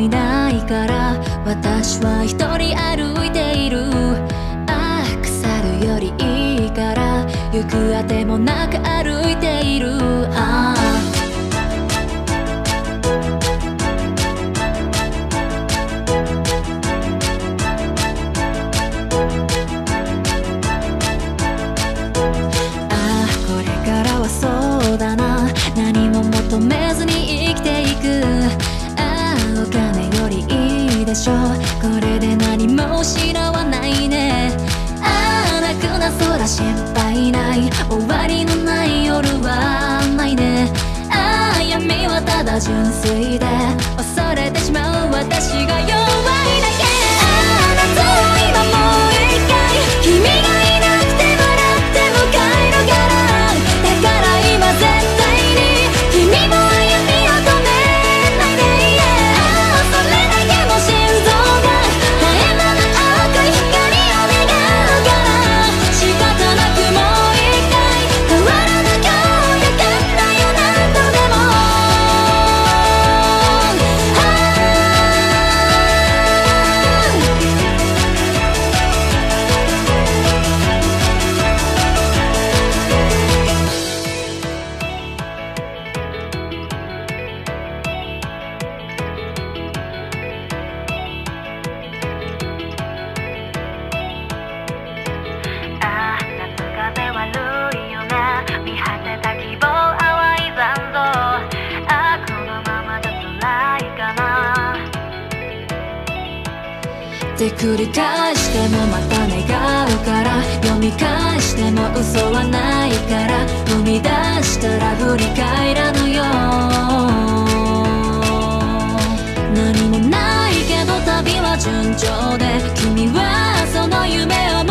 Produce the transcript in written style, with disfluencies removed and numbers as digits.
いないから私は一人歩いている。ああ腐るよりいいから行くあてもなく歩いている。ああそうだな、何も求めずに生きていく。ああお金よりいいでしょう、これで何も失わないね。ああ泣くな空心配ない、終わりのない夜はないね。ああ闇はただ純粋で恐れてしまう私が弱いだけ。ああ夏は今もう一回君がいなくて笑って迎えるから、絶対に君も歩みを止めないで。ああそれだけも心臓が絶え間なく光を願うから、仕方なくもう一回変わらなきゃよかったよ何度でも。で繰り返してもまた願うから、読み返しても嘘はないから、踏み出したら振り返らぬよ。何もないけど旅は順調で、君はその夢を